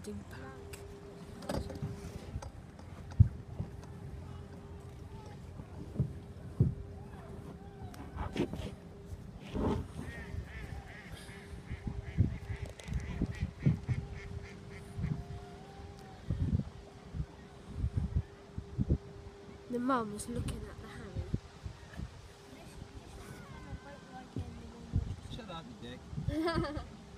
holding back. The mum was looking at the Harry. Shut up, you dick.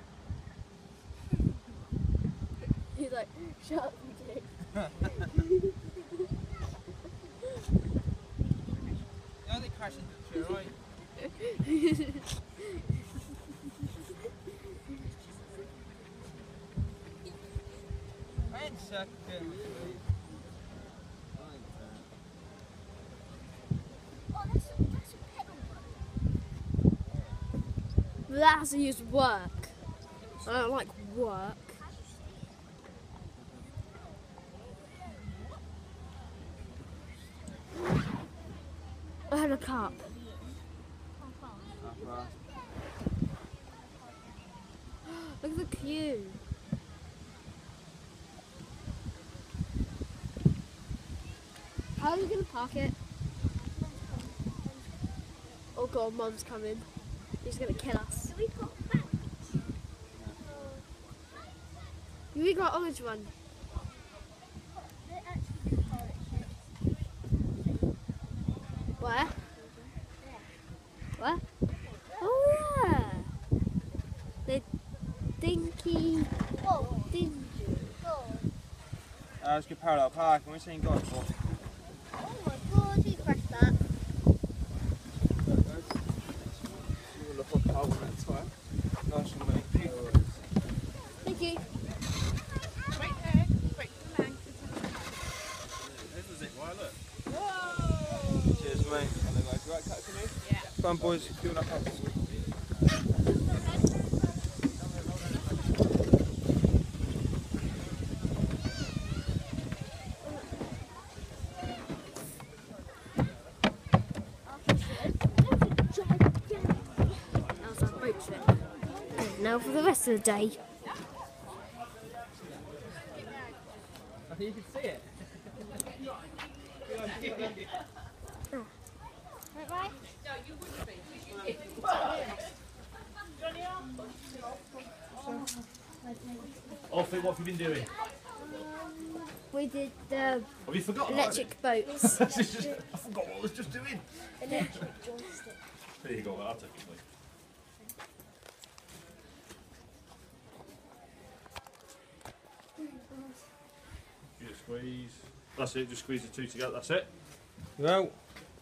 He's like, shut up, you dick. Yeah, they crash into the tree, right? I ain't sucking. Oh, that's a pedal bike. But that has to use work. I don't like work. I had a cup. Look at the queue. How are you going to park it? Oh god, Mum's coming. He's going to kill us. We got back. We got orange one. They're actually Where? Where? Oh yeah. The dinky. Whoa. Dingy. Let's go parallel park and we're saying God for. Oh my god, he crashed that. Look up how that time. Nice one, mate. Thank you. Wait there. Wait for the man. This is it, why look. Whoa! Cheers, mate. Hello, guys. You right, cut for me? Yeah. Come on, boys. Doing up. That was our boat trip. Now for the rest of the day. You can see it. Right? Alfie, what have you been doing? We did the Have you forgotten? electric boats. I forgot what I was just doing. Electric joystick. There you go, I'll take it, mate. Give it a squeeze. That's it, just squeeze the two together, that's it. Go.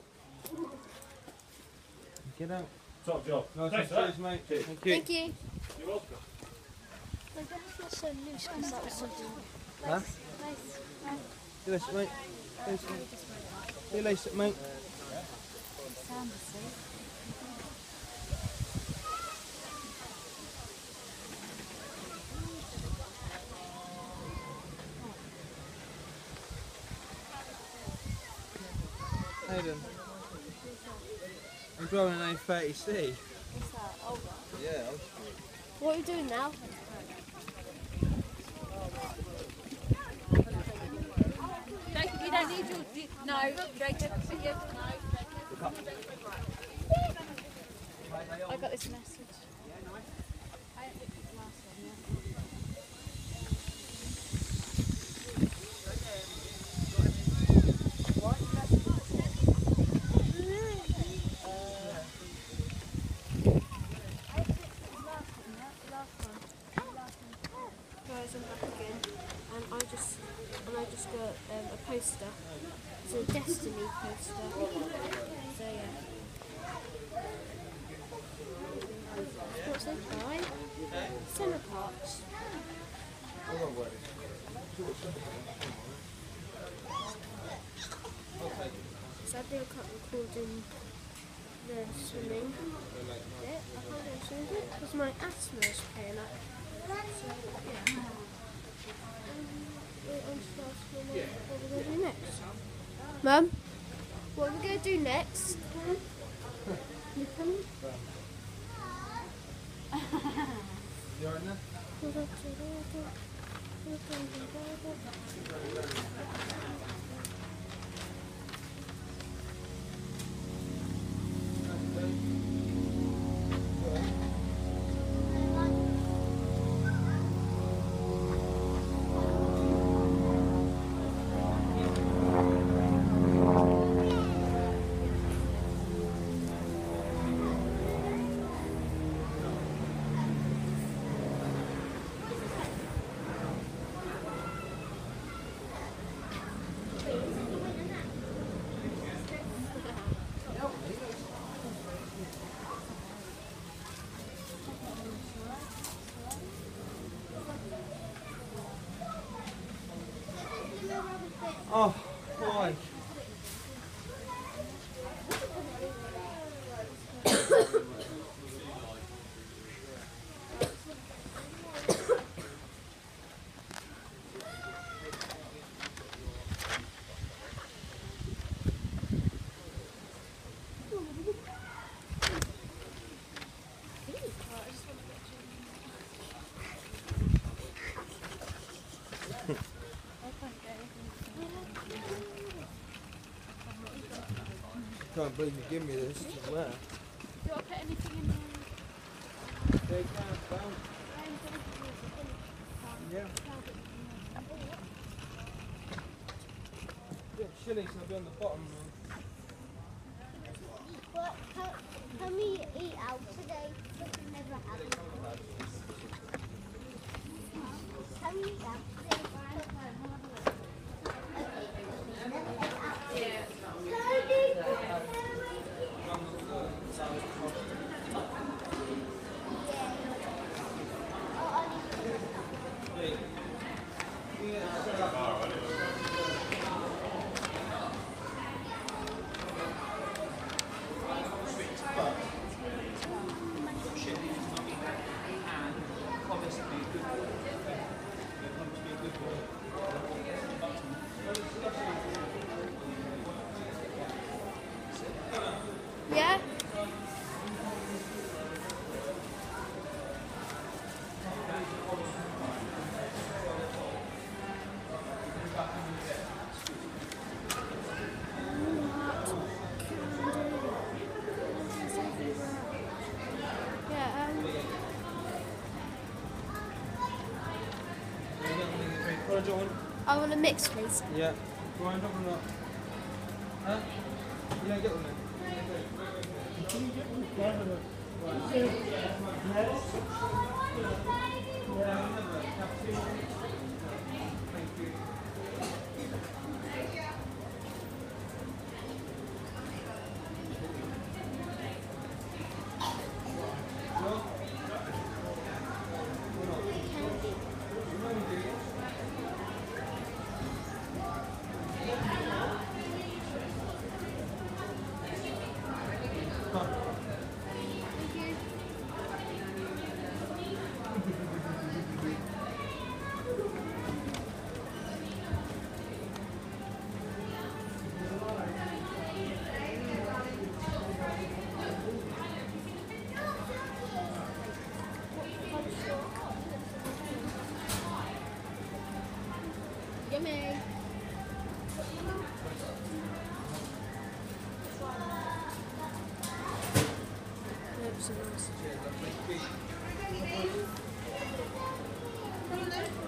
Get out. Top job. Nice Thanks one, for cheers, that. mate. Cheers. Thank you. Thank you. You're welcome. Like, that was so loose because that was something. Huh? You lace it, mate. Lace it. You lace it, mate. Hayden. I'm driving an A30C. What's that? Oh, Yeah. what are we doing now? Jacob, you don't need your. No, Jacob. No. I got this message. Guys, I'm back again, and I just got a poster. It's a Destiny poster. So yeah. What's it by? Centre Parks. Sadly, I can't record in the swimming bit. I can't do swimming bit because my asthma is playing up. So, yeah. Wait on to ask Mum what we're going to do next. Mum, what are we going to do next? You coming? You alright now? Oh, boy. Can't believe you give me this as well. Do I put anything in there? They can't bounce. Yeah. Yeah, shillings will be on the bottom now. But can we eat out today? Something never happened. Can we eat out today? Yeah? Yeah, What do you want? I want a mix, please. Yeah. Do I end up or not? Huh? You don't get one then? Yummy. Those are nice.